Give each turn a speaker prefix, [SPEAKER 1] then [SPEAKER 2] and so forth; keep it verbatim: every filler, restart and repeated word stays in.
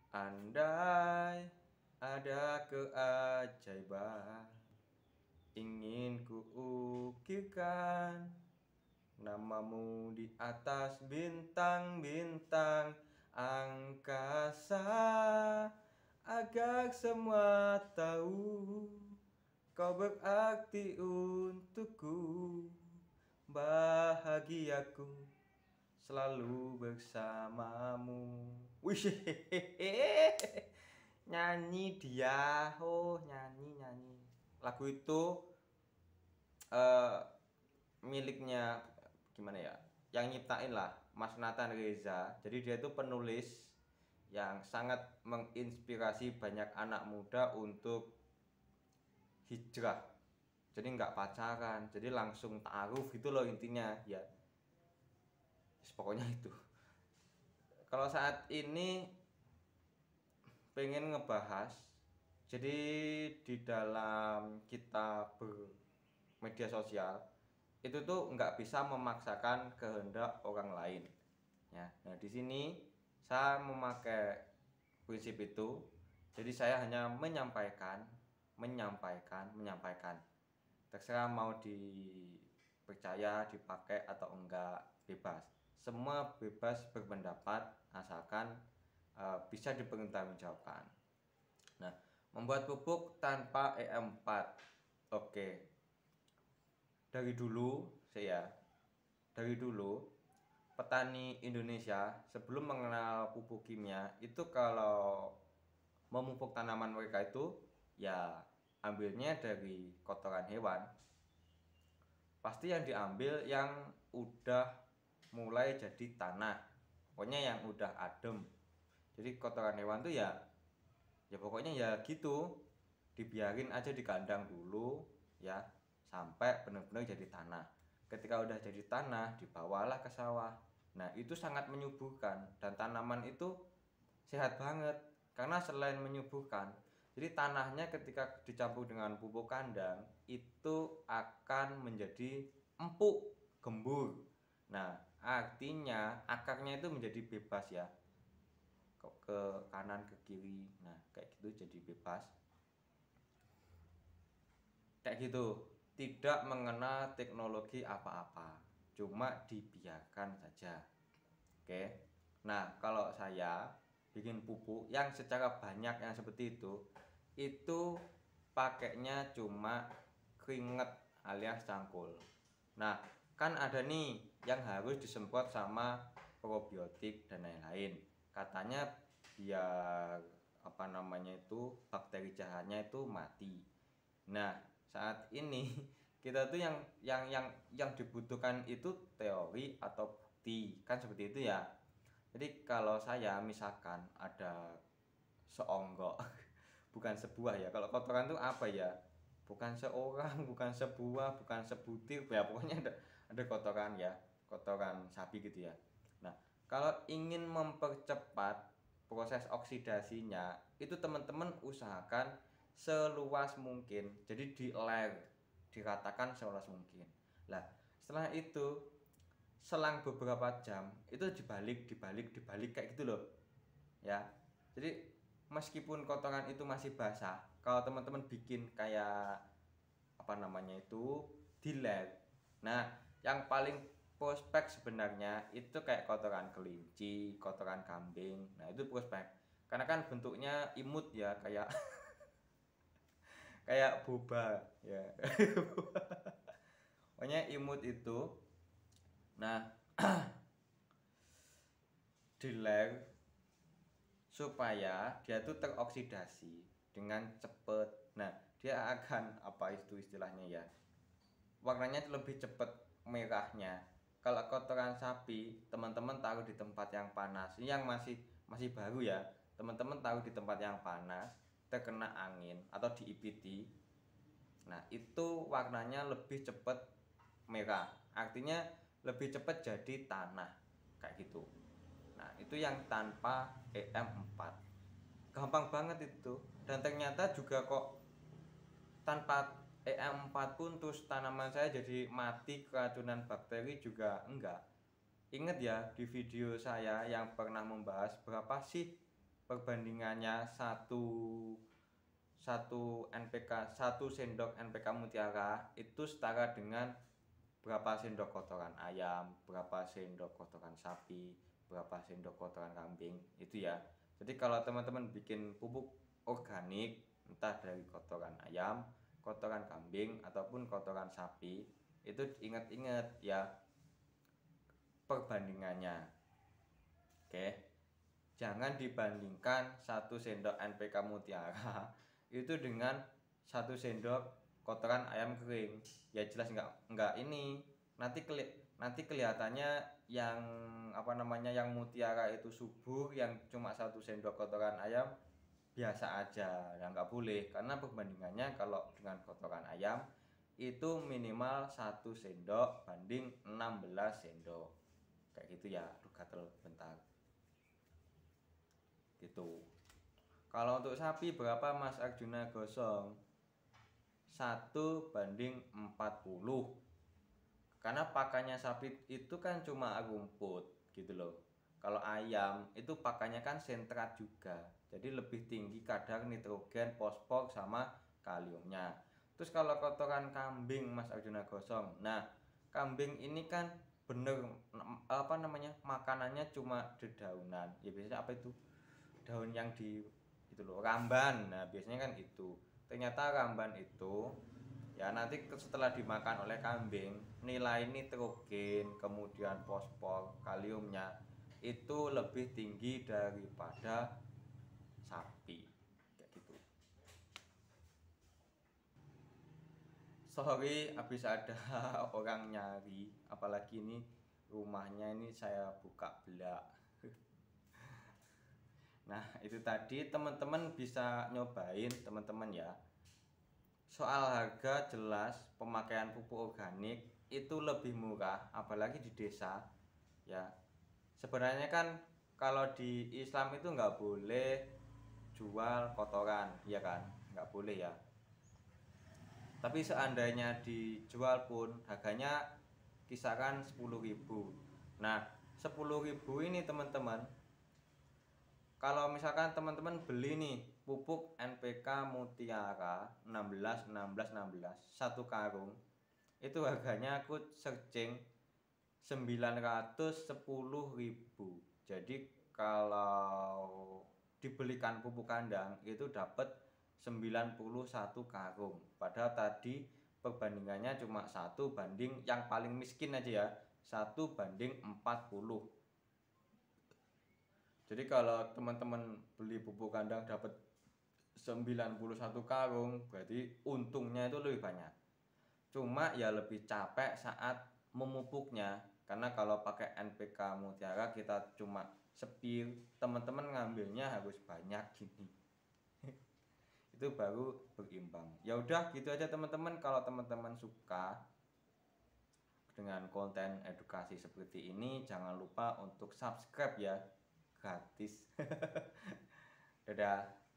[SPEAKER 1] Andai ada keajaiban, ingin ku ukirkan namamu di atas bintang-bintang angkasa, agar semua tahu kau berarti untukku. Bahagiaku selalu bersamamu. Wih, nyanyi dia, oh nyanyi nyanyi. Lagu itu eh, miliknya gimana ya? Yang nyiptain lah Mas Nathan Reza. Jadi dia itu penulis yang sangat menginspirasi banyak anak muda untuk hijrah. Jadi nggak pacaran, jadi langsung ta'aruf gitu loh intinya ya. Pokoknya itu. Kalau saat ini pengen ngebahas, jadi di dalam kita bermedia sosial itu tuh nggak bisa memaksakan kehendak orang lain ya. Nah di sini saya memakai prinsip itu, jadi saya hanya menyampaikan menyampaikan menyampaikan terserah mau dipercaya dipakai atau enggak, bebas, semua bebas berpendapat asalkan uh, bisa dipertanggungjawabkan. Nah, membuat pupuk tanpa E M empat. Oke. Dari dulu saya dari dulu petani Indonesia sebelum mengenal pupuk kimia itu kalau memupuk tanaman mereka itu ya ambilnya dari kotoran hewan. Pasti yang diambil yang udah mulai jadi tanah. Pokoknya yang udah adem. Jadi kotoran hewan tuh ya ya pokoknya ya gitu, dibiarin aja di kandang dulu ya sampai benar-benar jadi tanah. Ketika udah jadi tanah dibawalah ke sawah. Nah itu sangat menyuburkan dan tanaman itu sehat banget karena selain menyuburkan, jadi tanahnya ketika dicampur dengan pupuk kandang itu akan menjadi empuk, gembur. Nah artinya akarnya itu menjadi bebas ya, ke kanan ke kiri, nah kayak gitu jadi bebas kayak gitu, tidak mengenal teknologi apa-apa, cuma dibiarkan saja. Oke, nah kalau saya bikin pupuk yang secara banyak yang seperti itu itu pakainya cuma keringet alias cangkul. Nah kan ada nih yang harus disemprot sama probiotik dan lain-lain, katanya biar apa namanya itu bakteri jahatnya itu mati. Nah saat ini kita tuh yang yang yang yang dibutuhkan itu teori atau bukti kan seperti itu ya. Jadi kalau saya misalkan ada seonggok bukan sebuah ya, kalau kotoran tuh apa ya, bukan seorang bukan sebuah bukan sebutir ya, pokoknya ada ada kotoran ya, kotoran sapi gitu ya. Nah kalau ingin mempercepat proses oksidasinya itu teman-teman usahakan seluas mungkin, jadi di layer, diratakan seluas mungkin. Lah setelah itu selang beberapa jam itu dibalik dibalik dibalik kayak gitu loh ya. Jadi meskipun kotoran itu masih basah, kalau teman-teman bikin kayak apa namanya itu di lab, nah yang paling prospek sebenarnya itu kayak kotoran kelinci, kotoran kambing, nah itu prospek karena kan bentuknya imut ya, kayak kayak boba ya. Pokoknya imut itu. Nah di lab supaya dia tuh teroksidasi dengan cepet. Nah dia akan apa itu istilahnya ya, warnanya lebih cepet merahnya. Kalau kotoran sapi teman-teman taruh di tempat yang panas, ini yang masih masih baru ya, teman-teman taruh di tempat yang panas terkena angin atau diipiti, nah itu warnanya lebih cepet merah, artinya lebih cepet jadi tanah kayak gitu. Nah itu yang tanpa E M empat, gampang banget itu. Dan ternyata juga kok tanpa E M empat pun terus tanaman saya jadi mati keracunan bakteri juga enggak. Ingat ya di video saya yang pernah membahas berapa sih perbandingannya satu satu N P K satu sendok N P K mutiara itu setara dengan berapa sendok kotoran ayam, berapa sendok kotoran sapi, berapa sendok kotoran kambing itu ya. Jadi kalau teman-teman bikin pupuk organik entah dari kotoran ayam, kotoran kambing ataupun kotoran sapi, itu ingat-ingat ya perbandingannya. Oke. Jangan dibandingkan satu sendok N P K mutiara itu dengan satu sendok kotoran ayam kering. Ya jelas enggak enggak ini. Nanti keli nanti kelihatannya yang apa namanya yang mutiara itu subur, yang cuma satu sendok kotoran ayam biasa aja. Ya nggak boleh, karena perbandingannya kalau dengan kotoran ayam itu minimal satu sendok banding enam belas sendok. Kayak gitu ya. Aduh gatel bentar. Gitu. Kalau untuk sapi berapa Mas Arjuna Gosong? satu banding empat puluh. Karena pakannya sapi itu kan cuma rumput gitu loh. Kalau ayam itu pakannya kan sentrat juga. Jadi lebih tinggi kadar nitrogen, fosfor sama kaliumnya. Terus kalau kotoran kambing Mas Arjuna Gosong. Nah, kambing ini kan bener apa namanya? Makanannya cuma dedaunan. Ya biasanya apa itu? Daun yang di itu loh, ramban. Nah biasanya kan itu, ternyata ramban itu ya nanti setelah dimakan oleh kambing, nilai nitrogen kemudian fosfor kaliumnya itu lebih tinggi daripada sapi kayak gitu. Sorry habis ada orang nyari, apalagi ini rumahnya ini saya buka belak. Nah itu tadi teman-teman bisa nyobain teman-teman ya. Soal harga jelas pemakaian pupuk organik itu lebih murah, apalagi di desa ya. Sebenarnya kan kalau di Islam itu nggak boleh jual kotoran ya kan, nggak boleh ya. Tapi seandainya dijual pun harganya kisaran sepuluh ribu. Nah sepuluh ribu ini teman-teman, kalau misalkan teman-teman beli nih pupuk N P K Mutiara enam belas enam belas enam belas satu karung, itu harganya aku searching sembilan ratus sepuluh ribu. Jadi kalau dibelikan pupuk kandang itu dapat sembilan puluh satu karung. Padahal tadi perbandingannya cuma satu banding yang paling miskin aja ya, satu banding empat puluh. Jadi kalau teman-teman beli pupuk kandang dapat sembilan puluh satu karung, berarti untungnya itu lebih banyak. Cuma ya lebih capek saat memupuknya, karena kalau pakai N P K Mutiara kita cuma sepir, teman-teman ngambilnya harus banyak gini. Itu baru berimbang. Ya udah gitu aja teman-teman. Kalau teman-teman suka dengan konten edukasi seperti ini, jangan lupa untuk subscribe ya. Gratis. Dadah.